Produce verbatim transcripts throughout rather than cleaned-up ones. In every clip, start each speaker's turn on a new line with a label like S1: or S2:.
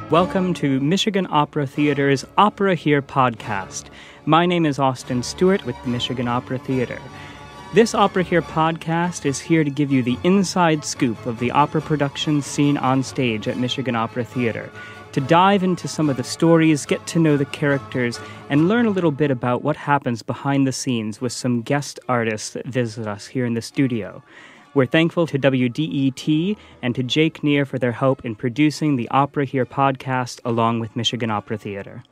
S1: Welcome to Michigan Opera Theater's OperaHERE Podcast. My name is Austin Stewart with the Michigan Opera Theater. This OperaHERE Podcast is here to give you the inside scoop of the opera production scene on stage at Michigan Opera Theater, to dive into some of the stories, get to know the characters, and learn a little bit about what happens behind the scenes with some guest artists that visit us here in the studio. We're thankful to W D E T and to Jake Neher for their help in producing the OperaHERE Podcast along with Michigan Opera Theater.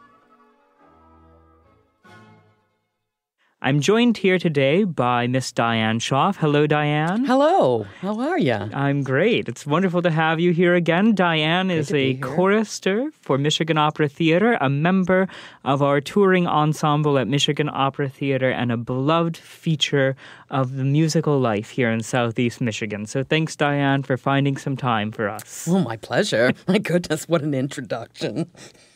S1: I'm joined here today by Miss Diane Schaff. Hello, Diane.
S2: Hello. How are you?
S1: I'm great. It's wonderful to have you here again. Diane Great is a chorister for Michigan Opera Theater, a member of our touring ensemble at Michigan Opera Theater, and a beloved feature of the musical life here in Southeast Michigan. So thanks, Diane, for finding some time for us.
S2: Oh, my pleasure. My goodness, what an introduction.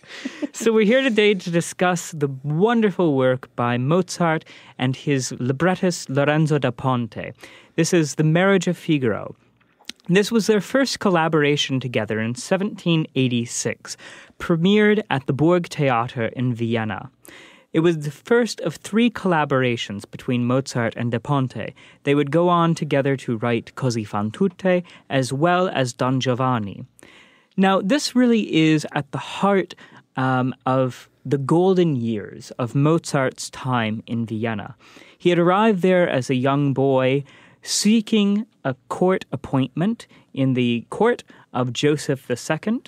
S1: So we're here today to discuss the wonderful work by Mozart and his librettist Lorenzo da Ponte. This is The Marriage of Figaro. This was their first collaboration together in seventeen eighty-six, premiered at the Burgtheater in Vienna. It was the first of three collaborations between Mozart and da Ponte. They would go on together to write Così fan tutte as well as Don Giovanni. Now, this really is at the heart Um, of the golden years of Mozart's time in Vienna. He had arrived there as a young boy seeking a court appointment in the court of Joseph the Second,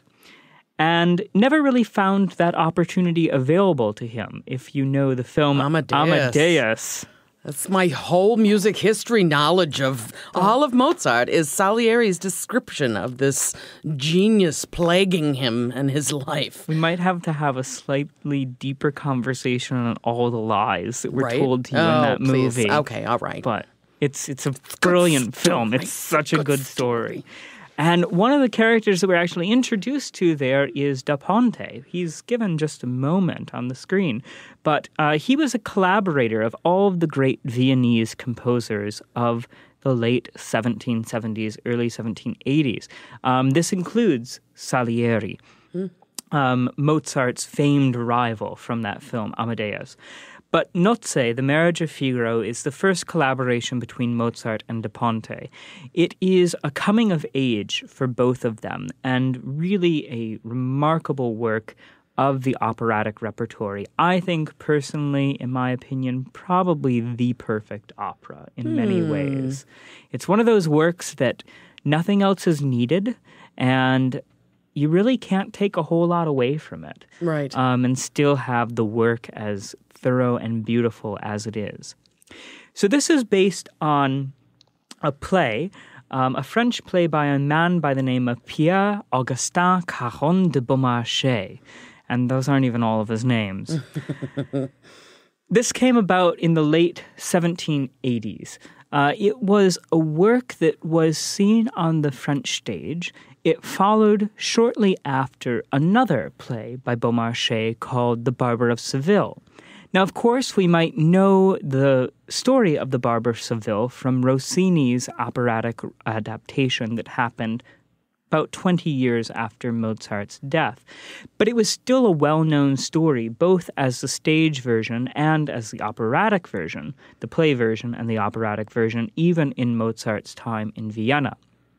S1: and never really found that opportunity available to him. If you know the film
S2: Amadeus.
S1: Amadeus.
S2: That's my whole music history knowledge of all of Mozart is Salieri's description of this genius plaguing him and his life.
S1: We might have to have a slightly deeper conversation on all the lies that were
S2: right?
S1: told to you
S2: oh,
S1: in that
S2: please.
S1: movie.
S2: Okay, all right.
S1: But it's it's a brilliant film. It's such a
S2: good
S1: good story. And one of the characters that we're actually introduced to there is da Ponte. He's given just a moment on the screen. But uh, he was a collaborator of all of the great Viennese composers of the late seventeen seventies, early seventeen eighties. Um, this includes Salieri, mm. um, Mozart's famed rival from that film, Amadeus. But Nozze, The Marriage of Figaro, is the first collaboration between Mozart and da Ponte. It is a coming of age for both of them, and really a remarkable work of the operatic repertory. I think, personally, in my opinion, probably the perfect opera in hmm. many ways. It's one of those works that nothing else is needed, and you really can't take a whole lot away from it.
S2: Right.
S1: Um, and still have the work as thorough and beautiful as it is. So this is based on a play, um, a French play by a man by the name of Pierre-Augustin Caron de Beaumarchais. And those aren't even all of his names. This came about in the late seventeen eighties. Uh, it was a work that was seen on the French stage. It followed shortly after another play by Beaumarchais called The Barber of Seville. Now, of course, we might know the story of The Barber of Seville from Rossini's operatic adaptation that happened about twenty years after Mozart's death. But it was still a well-known story, both as the stage version and as the operatic version, the play version and the operatic version, even in Mozart's time in Vienna.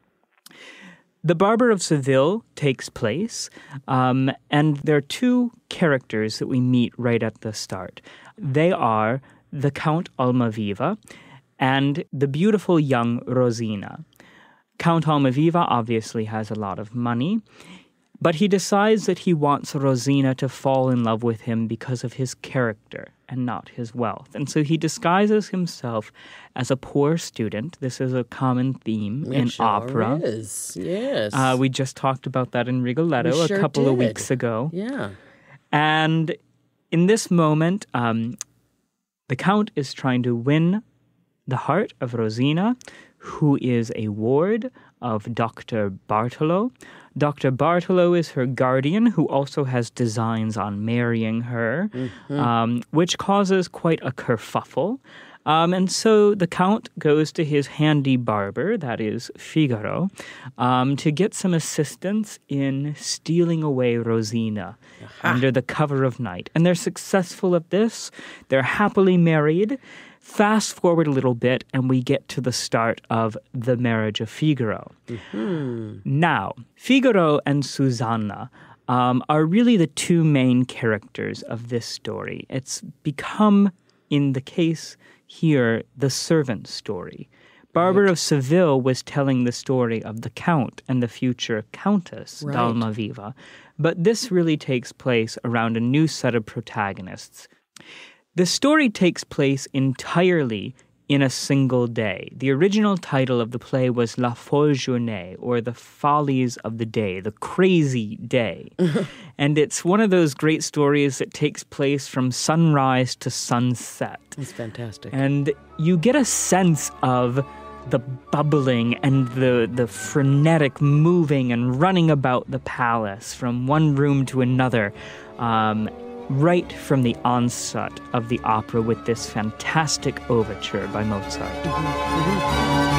S1: The Barber of Seville takes place, um, and there are two characters that we meet right at the start. They are the Count Almaviva and the beautiful young Rosina. Count Almaviva obviously has a lot of money, but he decides that he wants Rosina to fall in love with him because of his character and not his wealth. And so he disguises himself as a poor student. This is a common theme
S2: it
S1: in
S2: sure
S1: opera.
S2: Is. Yes.
S1: Uh, we just talked about that in Rigoletto
S2: we
S1: a
S2: sure
S1: couple
S2: did.
S1: of weeks ago.
S2: Yeah.
S1: And in this moment, um, the Count is trying to win the heart of Rosina, who is a ward of Doctor Bartolo. Doctor Bartolo is her guardian, who also has designs on marrying her, mm-hmm. um, which causes quite a kerfuffle. Um, and so the Count goes to his handy barber, that is Figaro, um, to get some assistance in stealing away Rosina Aha. under the cover of night. And they're successful at this. They're happily married. Fast forward a little bit, and we get to the start of the marriage of Figaro. Mm-hmm. Now, Figaro and Susanna um, are really the two main characters of this story. It's become, in the case here, the servant story. Barber right. of Seville was telling the story of the Count and the future Countess, right. Dalmaviva, but this really takes place around a new set of protagonists. The story takes place entirely in a single day. The original title of the play was La Folle Journée, or The Follies of the Day, the crazy day. And it's one of those great stories that takes place from sunrise to sunset.
S2: It's fantastic.
S1: And you get a sense of the bubbling and the, the frenetic moving and running about the palace from one room to another, um, right from the onset of the opera with this fantastic overture by Mozart. Mm-hmm. Mm-hmm.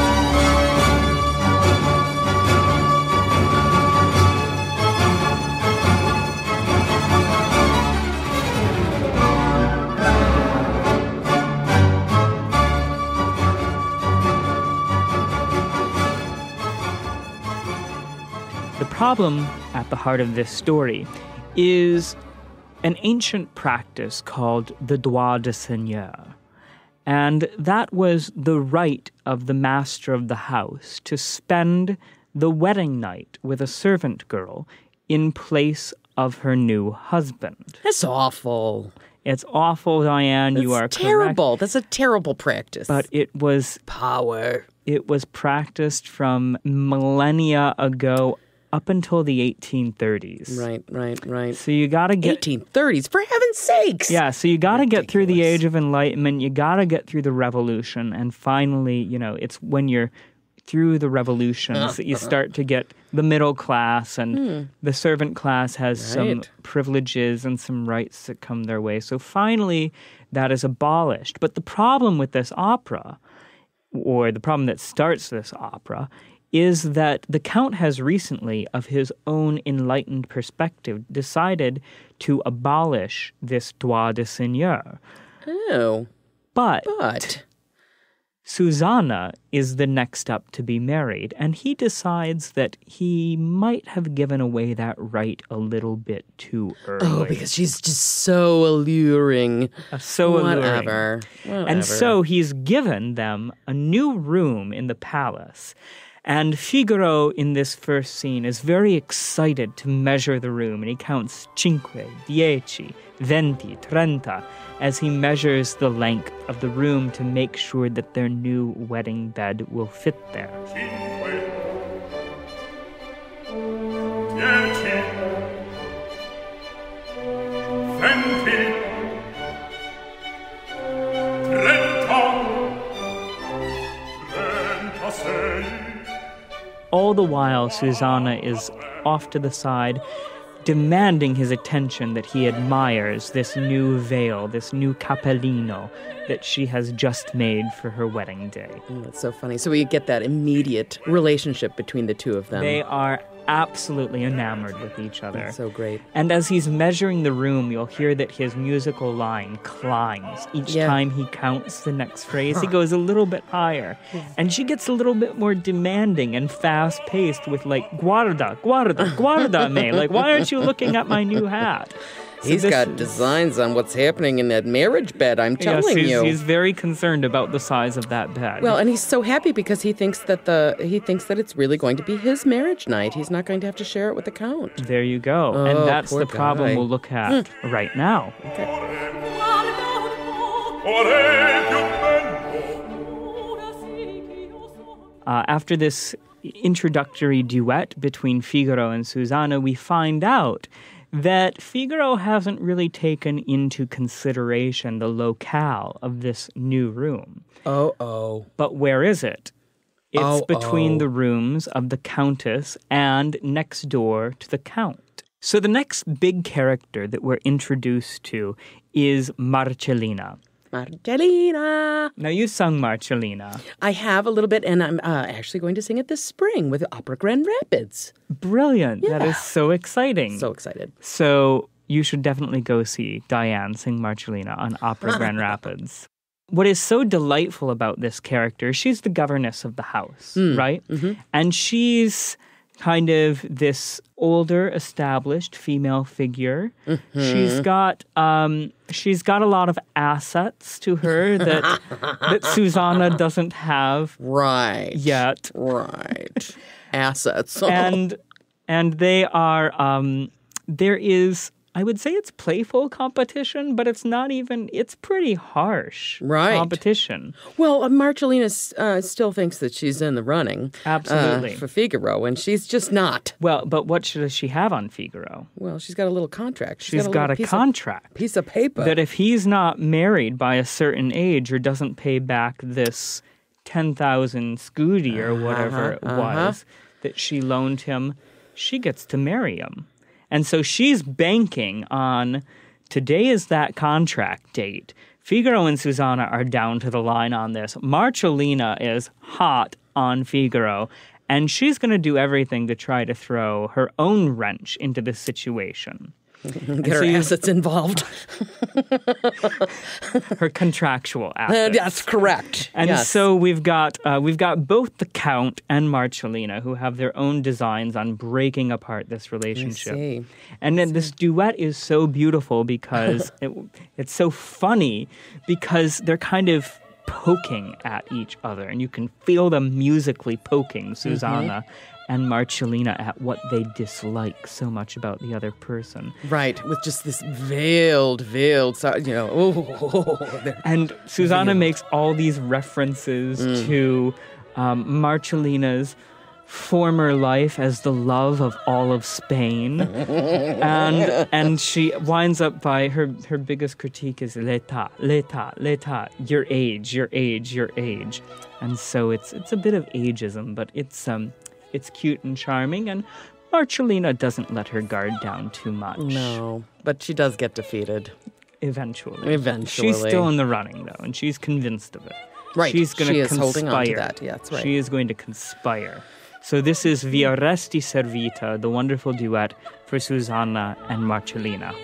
S1: The problem at the heart of this story is an ancient practice called the droit de seigneur. And that was the right of the master of the house to spend the wedding night with a servant girl in place of her new husband.
S2: That's awful.
S1: It's awful, Diane.
S2: That's
S1: you are
S2: terrible.
S1: correct.
S2: That's a terrible practice.
S1: But it was
S2: power.
S1: It was practiced from millennia ago up until the eighteen thirties.
S2: Right, right, right.
S1: So you got to get...
S2: eighteen thirties, for heaven's sakes!
S1: Yeah, so you got to get through the Age of Enlightenment, you got to get through the Revolution, and finally, you know, it's when you're through the revolutions uh, that you start to get the middle class, and hmm. the servant class has right. some privileges and some rights that come their way. So finally, that is abolished. But the problem with this opera, or the problem that starts this opera, is that the Count has recently, of his own enlightened perspective, decided to abolish this droit de seigneur.
S2: Oh.
S1: But,
S2: but
S1: Susanna is the next up to be married, and he decides that he might have given away that right a little bit too early.
S2: Oh, because she's just so alluring.
S1: Uh, so
S2: Whatever.
S1: alluring.
S2: Whatever.
S1: And so he's given them a new room in the palace. And Figaro, in this first scene, is very excited to measure the room, and he counts cinque, dieci, venti, trenta, as he measures the length of the room to make sure that their new wedding bed will fit there.
S3: Cinque, dieci, venti, trenta, trentasei.
S1: All the while, Susanna is off to the side, demanding his attention that he admires this new veil, this new cappellino that she has just made for her wedding day.
S2: Oh, that's so funny. So we get that immediate relationship between the two of them.
S1: They are absolutely enamored with each other.
S2: That's so great.
S1: And as he's measuring the room, you'll hear that his musical line climbs. Each yeah. time he counts the next phrase, he goes a little bit higher. And she gets a little bit more demanding and fast-paced with like, guarda, guarda, guarda me. Like, why aren't you looking at my new hat? So
S2: he's got is, designs on what's happening in that marriage bed, I'm telling
S1: yes, he's,
S2: you.
S1: He's very concerned about the size of that bed.
S2: Well, and he's so happy because he thinks that the he thinks that it's really going to be his marriage night. He's not going to have to share it with the Count.
S1: There you go.
S2: Oh,
S1: and that's
S2: poor
S1: the problem
S2: guy.
S1: we'll look at mm. right now.
S2: Okay.
S1: Uh, after this introductory duet between Figaro and Susanna, we find out that Figaro hasn't really taken into consideration the locale of this new room.
S2: Oh-oh.
S1: But where is it? It's
S2: oh,
S1: between
S2: oh.
S1: the rooms of the Countess and next door to the Count. So the next big character that we're introduced to is Marcellina.
S2: Marcellina.
S1: Now, you sung Marcellina.
S2: I have a little bit, and I'm uh, actually going to sing it this spring with Opera Grand Rapids.
S1: Brilliant.
S2: Yeah.
S1: That is so exciting.
S2: So excited.
S1: So you should definitely go see Diane sing Marcellina on Opera Grand Rapids. What is so delightful about this character, she's the governess of the house,
S2: Mm.
S1: right?
S2: Mm-hmm.
S1: And she's kind of this older, established female figure.
S2: Mm-hmm.
S1: She's got um, she's got a lot of assets to her that that Susanna doesn't have
S2: Right.
S1: yet.
S2: Right. Assets.
S1: and and they are um, there is, I would say it's playful competition, but it's not even, it's pretty harsh
S2: Right.
S1: competition.
S2: Well, uh, Marcellina uh, still thinks that she's in the running.
S1: Absolutely.
S2: Uh, for Figaro, and she's just not.
S1: Well, but what does she have on Figaro?
S2: Well, she's got a little contract.
S1: She's
S2: got a,
S1: got
S2: little
S1: a
S2: piece
S1: contract
S2: Of, piece of paper.
S1: that if he's not married by a certain age or doesn't pay back this ten thousand scudi or whatever
S2: Uh-huh,
S1: it was that she loaned him, she gets to marry him. And so she's banking on, today is that contract date. Figaro and Susanna are down to the line on this. Marcellina is hot on Figaro, and she's going to do everything to try to throw her own wrench into this situation.
S2: Get her
S1: so you-
S2: assets involved.
S1: Her contractual
S2: Uh,
S1: assets.
S2: that's correct.
S1: And
S2: yes.
S1: so we've got uh, we've got both the Count and Marcellina who have their own designs on breaking apart this relationship.
S2: see.
S1: And then this duet is so beautiful because it, it's so funny because they're kind of poking at each other, and you can feel them musically poking Susanna and Marcellina at what they dislike so much about the other person.
S2: Right, with just this veiled, veiled, so- you know, oh, they're-
S1: And Susanna
S2: Veiled.
S1: makes all these references to um, Marcellina's former life as the love of all of Spain. and and she winds up by, her, her biggest critique is l'état, l'état, l'état, your age, your age, your age. And so it's it's a bit of ageism, but it's um it's cute and charming, and Marcellina doesn't let her guard down too much.
S2: no, but she does get defeated.
S1: Eventually.
S2: Eventually.
S1: She's still in the running, though, and she's convinced of it.
S2: Right,
S1: She's going
S2: she
S1: to
S2: is
S1: conspire.
S2: holding on to that. Yeah, that's right.
S1: She is going to conspire. So this is Via Resti Servita, the wonderful duet for Susanna and Marcellina.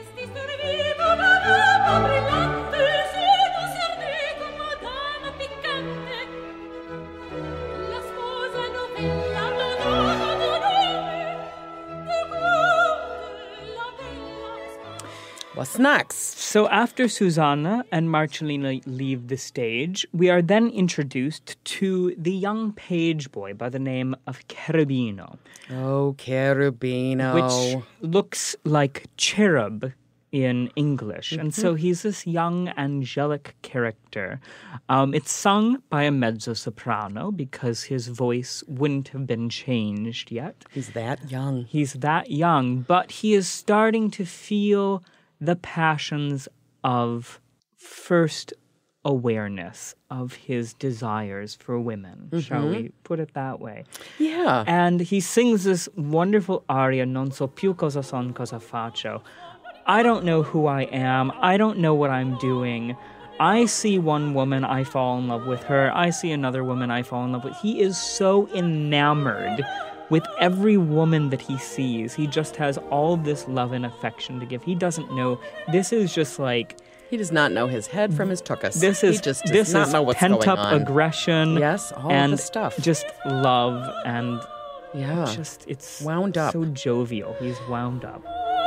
S2: What's next?
S1: So after Susanna and Marcellina leave the stage, we are then introduced to the young page boy by the name of Cherubino,
S2: Oh, Cherubino.
S1: which looks like cherub in English. And so he's this young angelic character. Um, it's sung by a mezzo-soprano because his voice wouldn't have been changed yet.
S2: He's that young.
S1: He's that young, but he is starting to feel the passions of first awareness of his desires for women, shall we put it that way?
S2: Yeah.
S1: And he sings this wonderful aria, Non so più cosa son, cosa faccio. I don't know who I am. I don't know what I'm doing. I see one woman, I fall in love with her. I see another woman, I fall in love with. He is so enamored with every woman that he sees. He just has all this love and affection to give. He doesn't know. This is just like,
S2: He does not know his head from his tuchus.
S1: this is
S2: he just does
S1: this
S2: not
S1: is
S2: know what's
S1: pent
S2: going
S1: up
S2: on.
S1: aggression.
S2: Yes, all
S1: and
S2: of the stuff.
S1: just love, and
S2: Yeah.
S1: just it's
S2: Wound up.
S1: so jovial. He's wound up.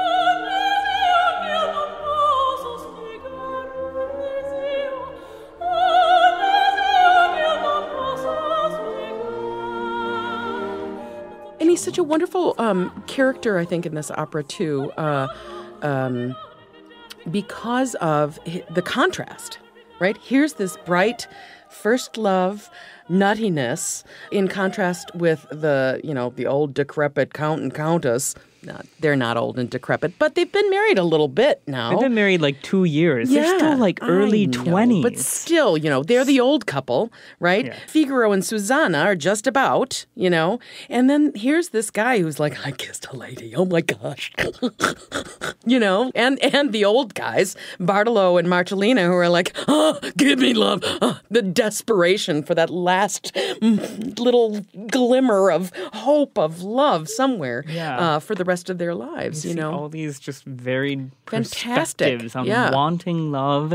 S2: And he's such a wonderful um, character, I think, in this opera, too, uh, um, because of hi- the contrast, right? Here's this bright first love nuttiness in contrast with the, you know, the old decrepit count and countess not, they're not old and decrepit, but they've been married a little bit now.
S1: They've been married like two years.
S2: Yeah,
S1: They're still like early
S2: I know,
S1: twenties.
S2: But still, you know, they're the old couple, right?
S1: Yeah.
S2: Figaro and Susanna are just about, you know. And then here's this guy who's like, I kissed a lady. Oh, my gosh. you know, and, and the old guys, Bartolo and Marcellina, who are like, oh, give me love. Oh, the desperation for that last little glimmer of hope, of love somewhere
S1: Yeah.
S2: uh, for the rest of their lives, you,
S1: you see
S2: know.
S1: all these just varied
S2: Fantastic.
S1: perspectives on
S2: Yeah.
S1: wanting love,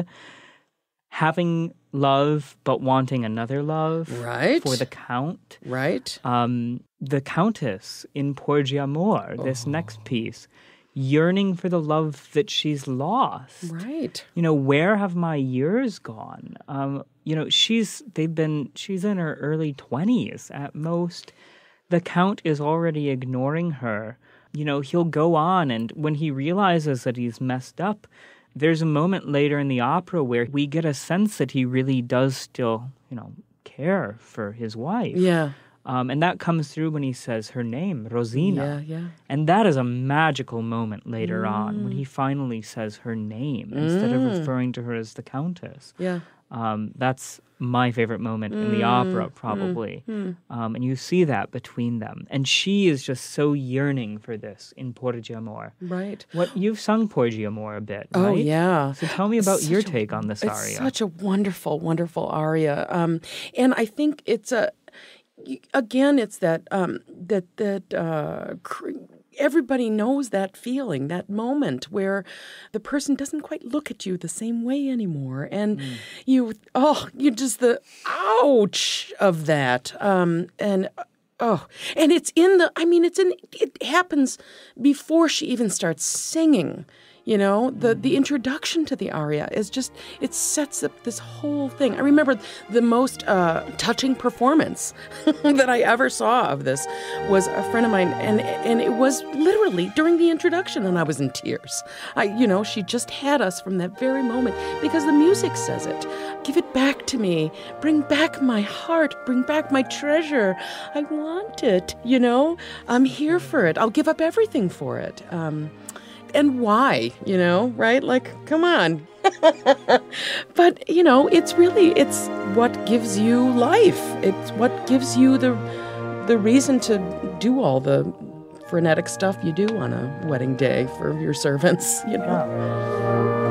S1: having love, but wanting another love.
S2: Right.
S1: For the Count.
S2: Right.
S1: Um, the Countess in Porgi Amor, this
S2: Oh.
S1: next piece, yearning for the love that she's lost.
S2: Right.
S1: You know, where have my years gone? Um, you know, she's they've been she's in her early twenties at most. The Count is already ignoring her. You know, he'll go on, and when he realizes that he's messed up, there's a moment later in the opera where we get a sense that he really does still, you know, care for his wife.
S2: Yeah.
S1: Um, and that comes through when he says her name, Rosina.
S2: Yeah, yeah.
S1: And that is a magical moment later
S2: Mm.
S1: on when he finally says her name instead of referring to her as the Countess.
S2: Yeah.
S1: Um, that's my favorite moment in the
S2: Mm,
S1: opera, probably.
S2: mm.
S1: Um, and you see that between them. And she is just so yearning for this in Porgi Amor.
S2: Right.
S1: What you've sung Porgi Amor a bit,
S2: Oh,
S1: right?
S2: yeah.
S1: So tell me
S2: It's
S1: about your
S2: such a-
S1: take on this
S2: it's
S1: aria.
S2: such a wonderful, wonderful aria. Um, and I think it's a, y- again, it's that, um, that, that, uh, cr- everybody knows that feeling, that moment where the person doesn't quite look at you the same way anymore. And
S1: Mm.
S2: you, oh, you just the ouch of that. Um, and, oh, and it's in the, I mean, it's in, it happens before she even starts singing. You know, the, the introduction to the aria is just, it sets up this whole thing. I remember the most uh, touching performance that I ever saw of this was a friend of mine, and and it was literally during the introduction, and I was in tears. I, you know, she just had us from that very moment because the music says it. Give it back to me. Bring back my heart. Bring back my treasure. I want it, you know. I'm here for it. I'll give up everything for it. Um, And why, you know, right? Like, come on. But, you know, it's really, it's what gives you life. It's what gives you the the reason to do all the frenetic stuff you do on a wedding day for your servants, you know.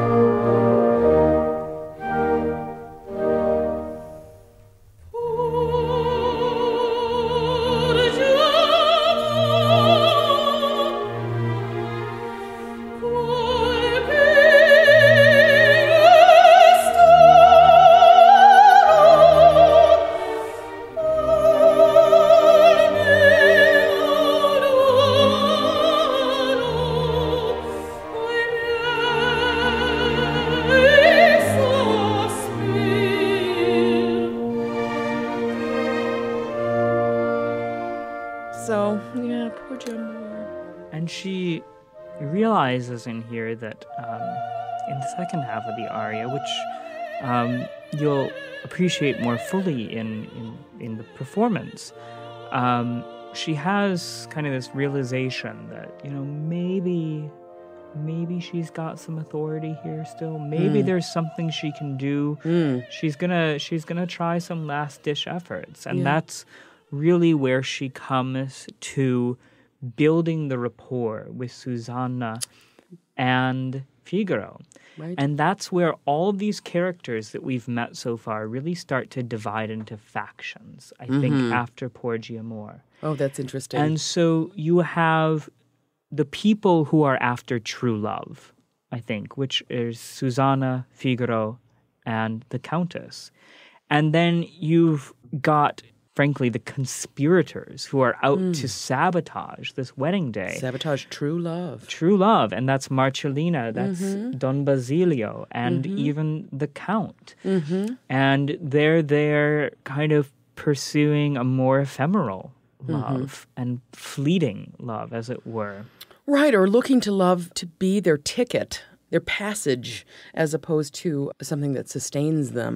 S2: So, yeah, poor Jim Moore.
S1: And she realizes in here that um, in the second half of the aria, which um, you'll appreciate more fully in, in, in the performance, um, she has kind of this realization that, you know, maybe maybe she's got some authority here still. Maybe
S2: Mm.
S1: there's something she can do.
S2: Mm.
S1: She's gonna she's gonna try some last ditch efforts. And
S2: Yeah.
S1: that's really where she comes to building the rapport with Susanna and Figaro.
S2: Right.
S1: And that's where all of these characters that we've met so far really start to divide into factions, I think,
S2: Mhm.
S1: after Porgi Amor.
S2: Oh, that's interesting.
S1: And so you have the people who are after true love, I think, which is Susanna, Figaro, and the Countess. And then you've got, frankly, the conspirators who are out to sabotage this wedding day.
S2: Sabotage true love.
S1: True love, and that's Marcellina, that's
S2: Mm-hmm.
S1: Don Basilio, and even the Count.
S2: Mm-hmm.
S1: And they're there kind of pursuing a more ephemeral love and fleeting love, as it were.
S2: Right, or looking to love to be their ticket, their passage, as opposed to something that sustains them.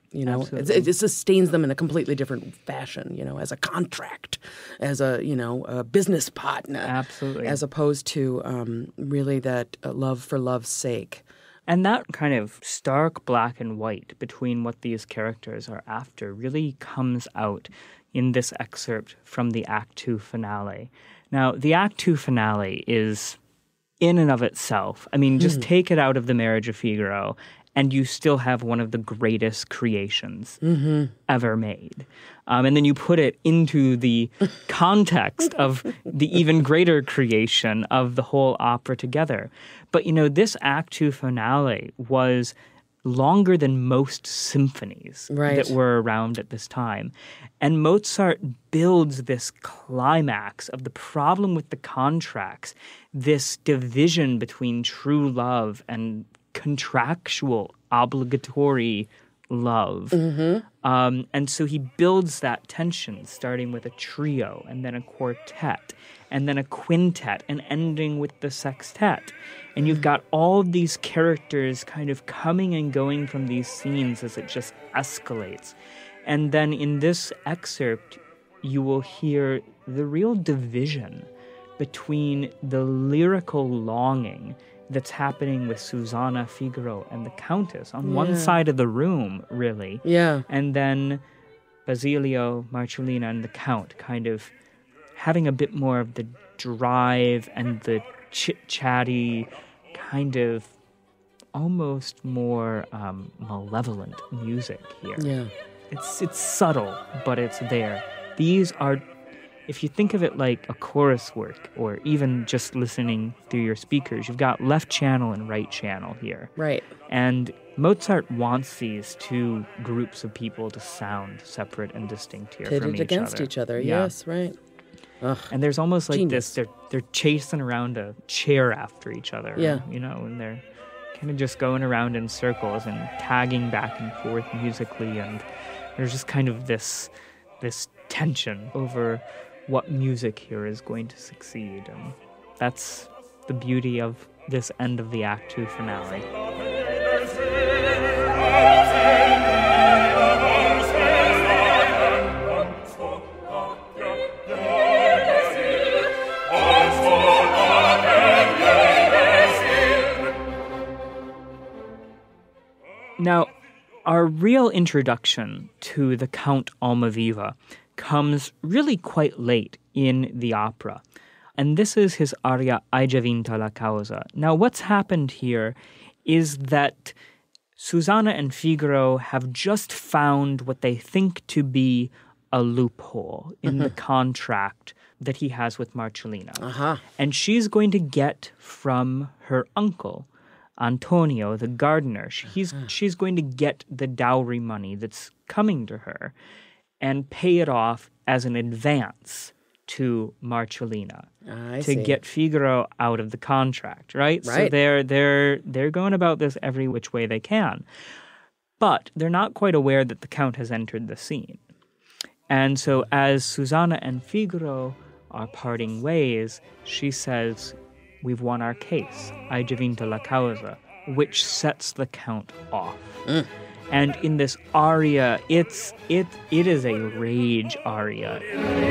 S2: You know, it,
S1: Absolutely.
S2: it sustains them in a completely different fashion, you know, as a contract, as a, you know, a business partner.
S1: Absolutely.
S2: As opposed to um, really that uh, love for love's sake.
S1: And that kind of stark black and white between what these characters are after really comes out in this excerpt from the Act Two finale. Now, the Act Two finale is in and of itself. I mean, just take it out of the Marriage of Figaro, and you still have one of the greatest creations mm-hmm. ever made. Um, and then you put it into the context of the even greater creation of the whole opera together. But, you know, this Act Two finale was longer than most symphonies
S2: right.
S1: that were around at this time. And Mozart builds this climax of the problem with the contracts, this division between true love and contractual, obligatory love. Mm-hmm. Um, and so he builds that tension, starting with a trio, and then a quartet, and then a quintet, and ending with the sextet. And you've got all of these characters kind of coming and going from these scenes as it just escalates. And then in this excerpt, you will hear the real division between the lyrical longing that's happening with Susanna, Figaro, and the Countess on yeah. one side of the room, really.
S2: Yeah.
S1: And then Basilio, Marcellina, and the Count kind of having a bit more of the drive and the chit-chatty, kind of almost more um, malevolent music here.
S2: Yeah.
S1: It's, it's subtle, but it's there. These are... If you think of it like a chorus work, or even just listening through your speakers, you've got left channel and right channel here.
S2: Right.
S1: And Mozart wants these two groups of people to sound separate and distinct here
S2: Pitted
S1: from each
S2: against
S1: other.
S2: each other,
S1: Yeah.
S2: yes, right. Ugh.
S1: And there's almost like
S2: Genius.
S1: this, they're, they're chasing around a chair after each other.
S2: Yeah.
S1: You know, and they're kind of just going around in circles and tagging back and forth musically, and there's just kind of this this tension over what music here is going to succeed. And that's the beauty of this end of the Act Two finale. Now, our real introduction to the Count Almaviva comes really quite late in the opera. And this is his aria Hai già vinta la causa. Now, what's happened here is that Susanna and Figaro have just found what they think to be a loophole in mm-hmm. the contract that he has with Marcellina.
S2: Uh-huh.
S1: And she's going to get from her uncle, Antonio, the gardener, he's, uh-huh. she's going to get the dowry money that's coming to her and pay it off as an advance to Marcellina
S2: I
S1: to
S2: see.
S1: get Figaro out of the contract, right?
S2: Right.
S1: So they're they're they're going about this every which way they can. But they're not quite aware that the Count has entered the scene. And so as Susanna and Figaro are parting ways, she says, "We've won our case, hai già vinta la causa," which sets the Count off. Mm. And in this aria, it's it it is a rage aria.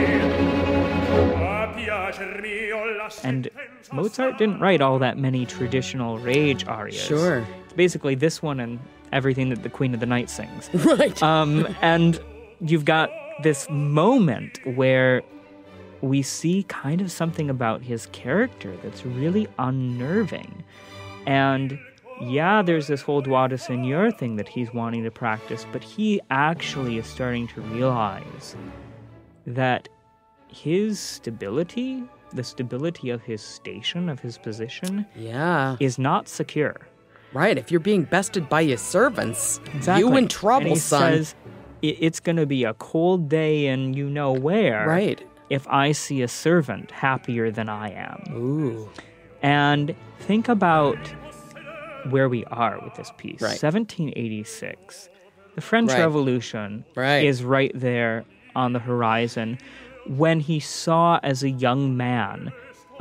S1: And Mozart didn't write all that many traditional rage arias.
S2: Sure.
S1: It's basically this one and everything that the Queen of the Night sings.
S2: Right.
S1: Um, and you've got this moment where we see kind of something about his character that's really unnerving. And yeah, there's this whole droit de seigneur thing that he's wanting to practice, but he actually is starting to realize that his stability, the stability of his station, of his position,
S2: yeah,
S1: is not secure.
S2: Right. If you're being bested by your servants,
S1: Exactly.
S2: you in trouble,
S1: and he
S2: son.
S1: says, it's going to be a cold day and you know where.
S2: Right.
S1: If I see a servant happier than I am.
S2: Ooh.
S1: And think about where we are with this piece.
S2: Right.
S1: seventeen eighty-six. The French
S2: Right.
S1: Revolution
S2: Right.
S1: is right there on the horizon. When he saw as a young man a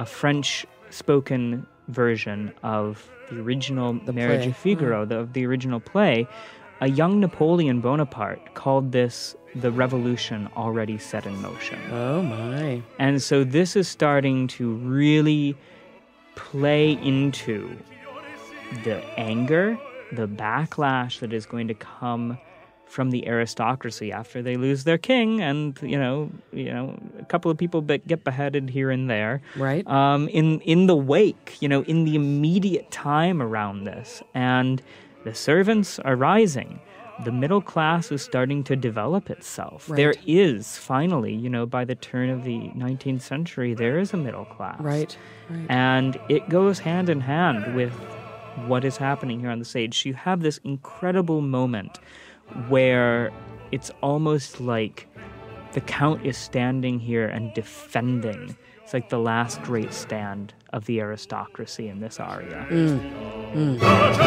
S1: French-spoken version of the original
S2: The
S1: Marriage
S2: play.
S1: of Figaro, the, of the original play, a young Napoleon Bonaparte called this the revolution already set in motion.
S2: Oh, my.
S1: And so this is starting to really play into the anger, the backlash that is going to come from the aristocracy after they lose their king, and you know, you know, a couple of people be- get beheaded here and there.
S2: Right.
S1: Um, in in the wake, you know, in the immediate time around this, and the servants are rising. The middle class is starting to develop itself.
S2: Right.
S1: There is finally, you know, by the turn of the nineteenth century, there is a middle class.
S2: Right. Right.
S1: And it goes hand in hand with what is happening here on the stage. You have this incredible moment where it's almost like the Count is standing here and defending. It's like the last great stand of the aristocracy in this aria.
S2: Mm. Mm.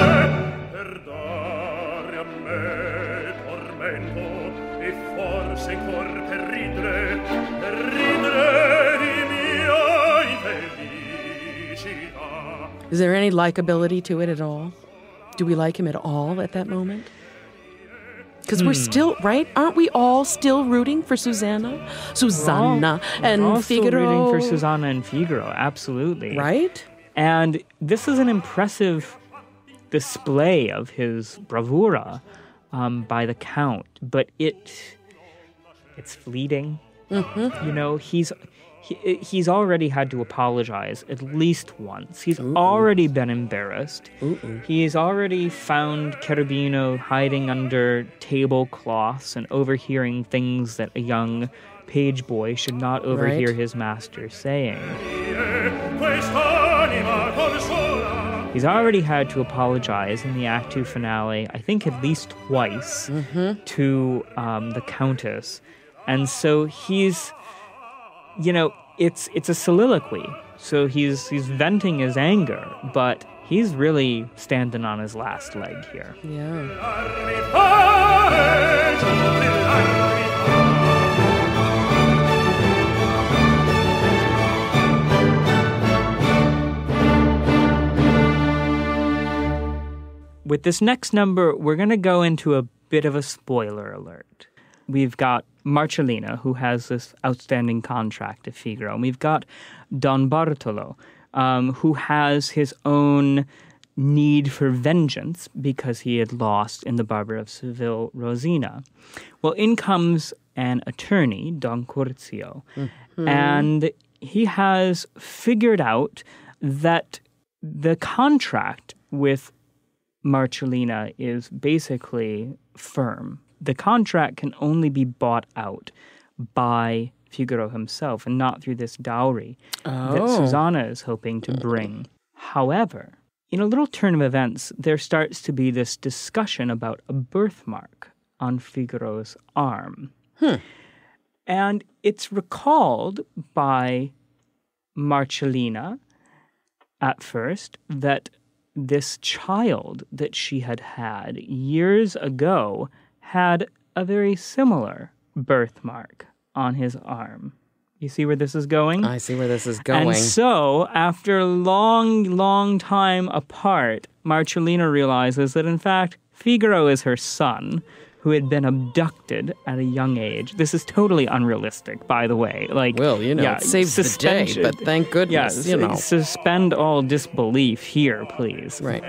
S2: Is there any likability to it at all? Do we like him at all at that moment? Because hmm. we're still, right? Aren't we all still rooting for Susanna? Susanna
S1: we're all,
S2: and
S1: we're all
S2: Figaro?
S1: Still rooting for Susanna and Figaro, absolutely.
S2: Right?
S1: And this is an impressive display of his bravura um, by the Count, but it it's fleeting. Mm-hmm. You know, he's he, he's already had to apologize at least once. He's Ooh. already been embarrassed. Ooh. He's already found Cherubino hiding under tablecloths and overhearing things that a young page boy should not overhear right. his master saying. He's already had to apologize in the Act Two finale, I think at least twice, mm-hmm. to um, the Countess. And so he's, you know, it's it's a soliloquy. So he's he's venting his anger, but he's really standing on his last leg here.
S2: Yeah.
S1: With this next number, we're going to go into a bit of a spoiler alert. We've got Marcellina, who has this outstanding contract to Figaro, and we've got Don Bartolo, um, who has his own need for vengeance because he had lost in the Barber of Seville, Rosina. Well, in comes an attorney, Don Curzio, mm-hmm. and he has figured out that the contract with Marcellina is basically firm. The contract can only be bought out by Figaro himself and not through this dowry oh. that Susanna is hoping to bring. However, in a little turn of events, there starts to be this discussion about a birthmark on Figaro's arm.
S2: Hmm.
S1: And it's recalled by Marcellina at first that this child that she had had years ago had a very similar birthmark on his arm. You see where this is going?
S2: I see where this is going.
S1: And so, after a long, long time apart, Marcellina realizes that, in fact, Figaro is her son, who had been abducted at a young age. This is totally unrealistic, by the way. Like,
S2: well, you know,
S1: yeah,
S2: it saves the day, but thank goodness,
S1: yeah,
S2: you know.
S1: Suspend all disbelief here, please.
S2: Right.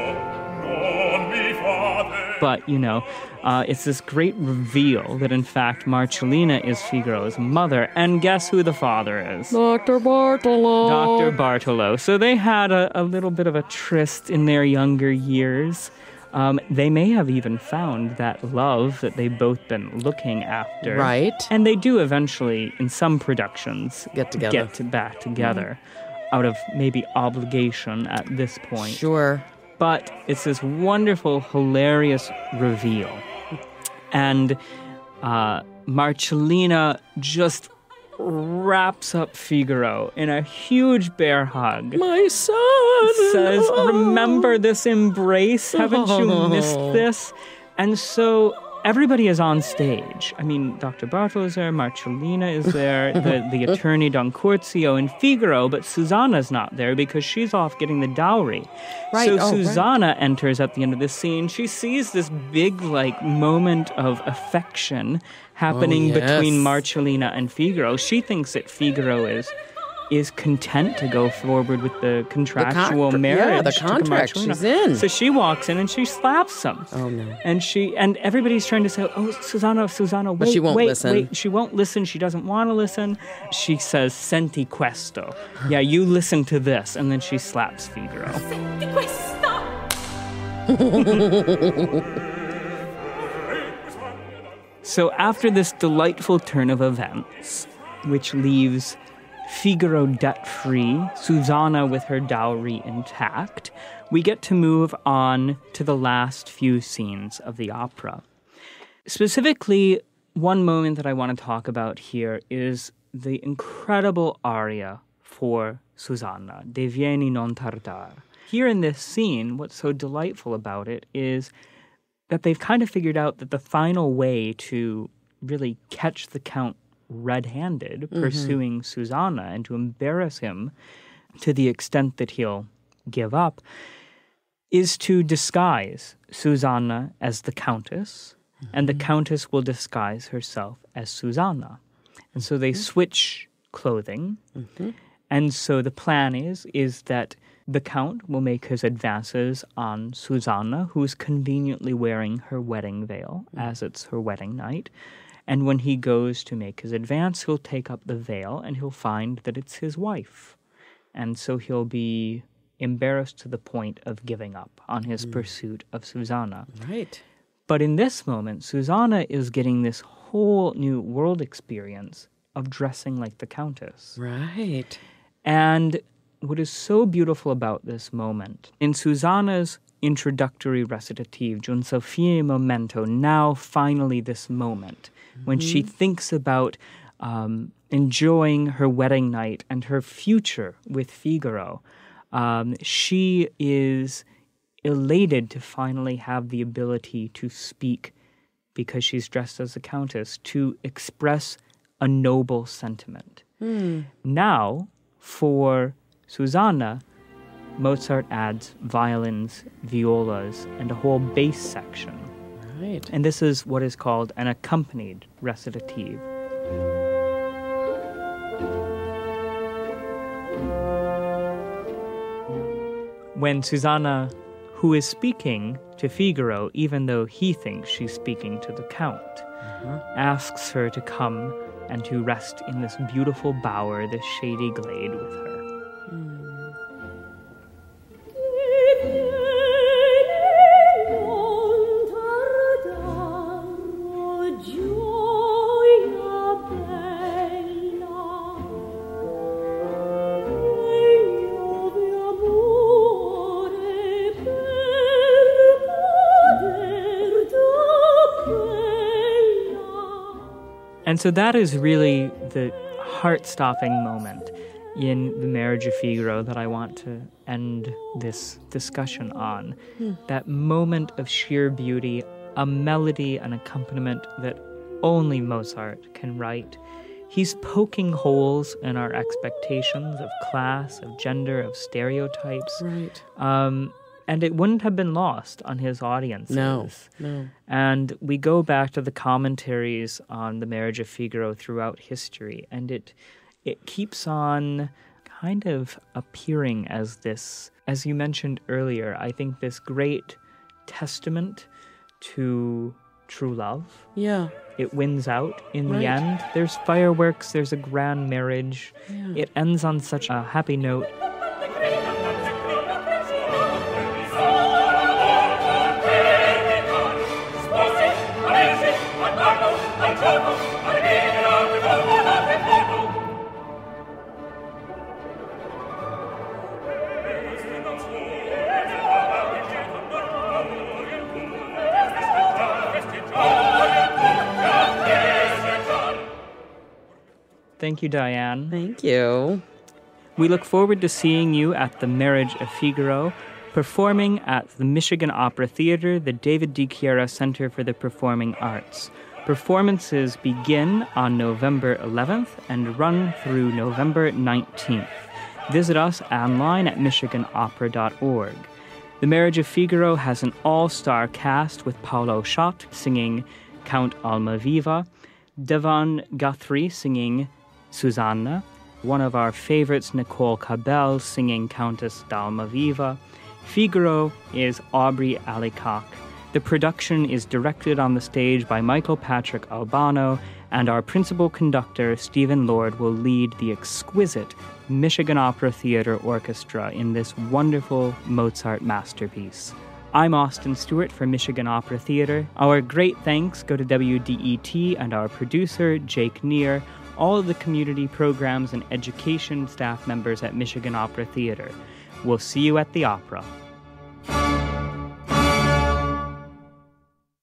S1: But, you know, uh, it's this great reveal that, in fact, Marcellina is Figaro's mother. And guess who the father is?
S2: Doctor Bartolo.
S1: Doctor Bartolo. So they had a, a little bit of a tryst in their younger years. Um, they may have even found that love that they've both been looking after.
S2: Right.
S1: And they do eventually, in some productions,
S2: get together.
S1: Get to back together mm-hmm. out of maybe obligation at this point.
S2: Sure.
S1: But it's this wonderful, hilarious reveal. And uh, Marcellina just wraps up Figaro in a huge bear hug.
S2: My son!
S1: Says,
S2: oh.
S1: remember this embrace? Haven't you missed this? And so everybody is on stage. I mean, Doctor Bartolo is there, Marcellina is there, the, the attorney Don Curzio and Figaro, but Susanna's not there because she's off getting the dowry.
S2: Right.
S1: So
S2: oh,
S1: Susanna
S2: right.
S1: enters at the end of the scene. She sees this big, like, moment of affection happening
S2: Oh, yes.
S1: between Marcellina and Figaro. She thinks that Figaro is is content to go forward with the contractual
S2: The con-
S1: marriage.
S2: yeah, the
S1: to
S2: contract.
S1: Marcellina.
S2: She's in.
S1: So she walks in and she slaps him.
S2: Oh, no.
S1: And she and everybody's trying to say, "Oh, Susanna, Susanna, wait,
S2: But she won't
S1: wait,
S2: listen.
S1: wait." She won't listen. She doesn't want to listen. She says, "Senti questo." Yeah, you listen to this, and then she slaps Figaro.
S4: Senti questo!
S1: So after this delightful turn of events, which leaves Figaro debt-free, Susanna with her dowry intact, we get to move on to the last few scenes of the opera. Specifically, one moment that I want to talk about here is the incredible aria for Susanna, De vieni non tardar. Here in this scene, what's so delightful about it is that they've kind of figured out that the final way to really catch the Count red-handed mm-hmm. pursuing Susanna and to embarrass him to the extent that he'll give up is to disguise Susanna as the Countess, mm-hmm. and the Countess will disguise herself as Susanna. And so they switch clothing, mm-hmm. and so the plan is, is that the Count will make his advances on Susanna, who's conveniently wearing her wedding veil, mm-hmm. as it's her wedding night. And when he goes to make his advance, he'll take up the veil and he'll find that it's his wife. And so he'll be embarrassed to the point of giving up on his mm. pursuit of Susanna.
S2: Right.
S1: But in this moment, Susanna is getting this whole new world experience of dressing like the Countess.
S2: Right.
S1: And what is so beautiful about this moment, in Susanna's introductory recitative, Giunse fine momento, now finally this moment, mm-hmm. when she thinks about um, enjoying her wedding night and her future with Figaro, um, she is elated to finally have the ability to speak, because she's dressed as a countess, to express a noble sentiment. Mm. Now, for Susanna, Mozart adds violins, violas, and a whole bass section.
S2: Right.
S1: And this is what is called an accompanied recitative. When Susanna, who is speaking to Figaro, even though he thinks she's speaking to the Count, uh-huh. asks her to come and to rest in this beautiful bower, this shady glade with her. And so that is really the heart-stopping moment in The Marriage of Figaro that I want to end this discussion on. Hmm. That moment of sheer beauty, a melody, an accompaniment that only Mozart can write. He's poking holes in our expectations of class, of gender, of stereotypes.
S2: Right.
S1: Um, and it wouldn't have been lost on his audiences.
S2: No, no.
S1: And we go back to the commentaries on The Marriage of Figaro throughout history, and it it keeps on kind of appearing as this, as you mentioned earlier, I think this great testament to true love.
S2: Yeah.
S1: It wins out in
S2: Right.
S1: the end. There's fireworks, there's a grand marriage.
S2: Yeah.
S1: It ends on such a happy note. Thank you, Diane.
S2: Thank you.
S1: We look forward to seeing you at The Marriage of Figaro, performing at the Michigan Opera Theater, the David D. Chiara Center for the Performing Arts. Performances begin on November eleventh and run through November nineteenth. Visit us online at michigan opera dot org. The Marriage of Figaro has an all-star cast with Paolo Schott singing Count Almaviva, Devon Guthrie singing Susanna, one of our favorites, Nicole Cabell, singing Countess d'Almaviva. Figaro is Aubrey Alicock. The production is directed on the stage by Michael Patrick Albano, and our principal conductor, Stephen Lord, will lead the exquisite Michigan Opera Theater Orchestra in this wonderful Mozart masterpiece. I'm Austin Stewart for Michigan Opera Theater. Our great thanks go to W D E T and our producer, Jake Neher, all of the community programs and education staff members at Michigan Opera Theater. We'll see you at the opera.